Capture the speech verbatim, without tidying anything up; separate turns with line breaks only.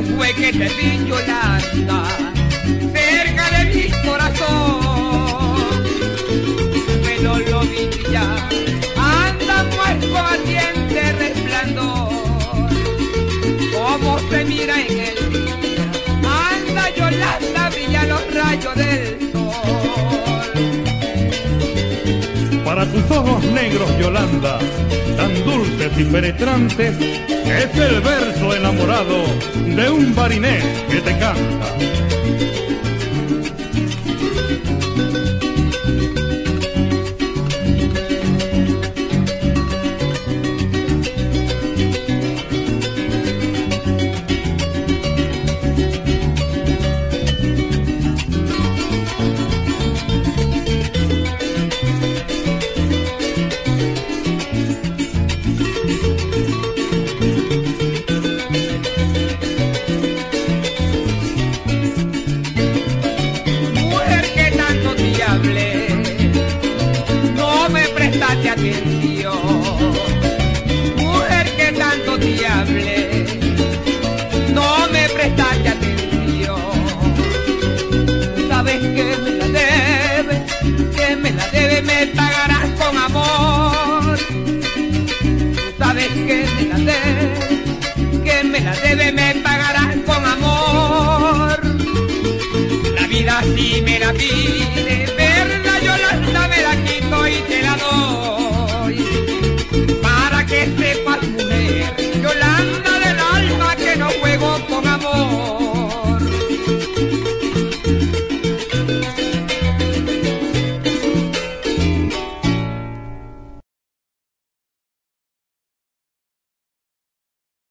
fue que te vi, Yolanda, cerca de mi corazón. Pero lo vi ya, anda muerto ardiente resplandor. Como se mira en el día, anda Yolanda, brilla los rayos del sol.
Para tus ojos negros, Yolanda, tan dulces y penetrantes, es el verso enamorado de un barinés que te canta.
No me prestaste atención, mujer que tanto te hablé, no me prestaste atención. Sabes que me la debes, que me la debes, me pagarás con amor. Sabes que me la debes, que me la debes, me pagarás con amor. La vida si me la pides,